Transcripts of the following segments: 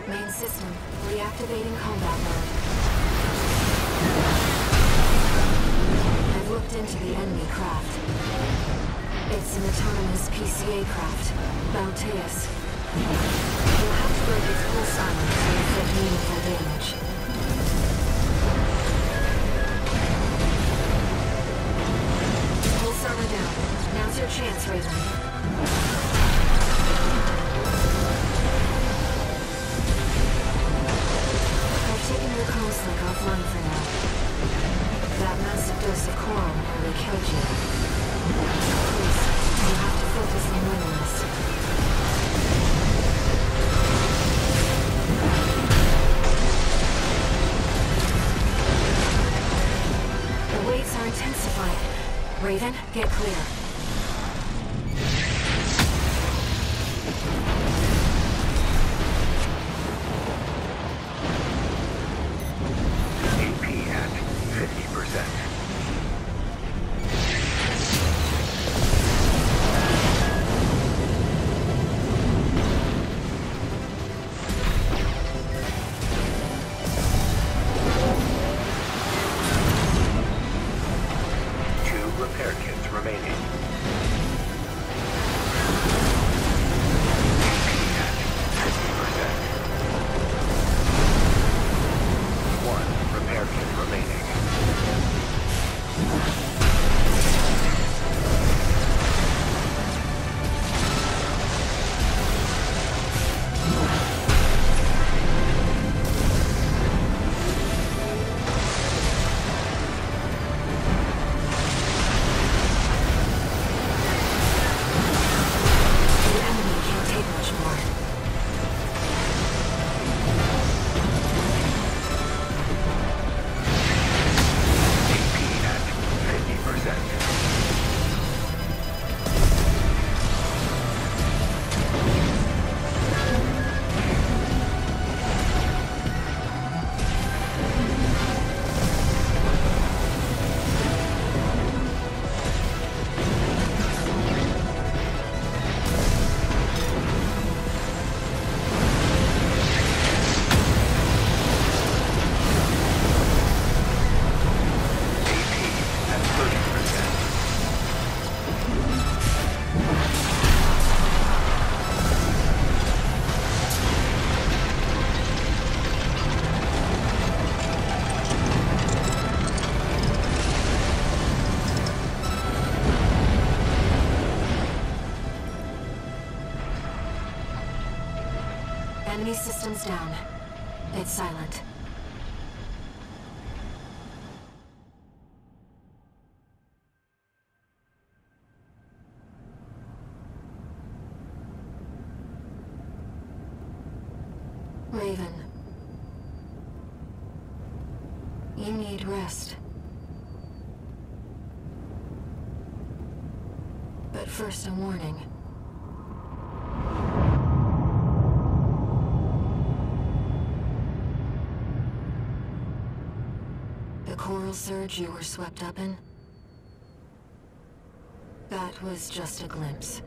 Main system, reactivating combat mode. I've looked into the enemy craft. It's an autonomous PCA craft, Balteus. You'll have to break its full silence to inflict meaningful damage. Pulse armor down. Now's your chance, Raven. Taking your comms-link offline for now. That massive dose of coral nearly killed you. Please, you have to focus on winning this. The waves are intensifying. Raven, get clear. Enemy systems down. It's silent. Raven. You need rest. But first, a warning. The coral surge you were swept up in? That was just a glimpse.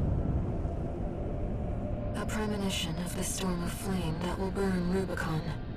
A premonition of the storm of flame that will burn Rubicon.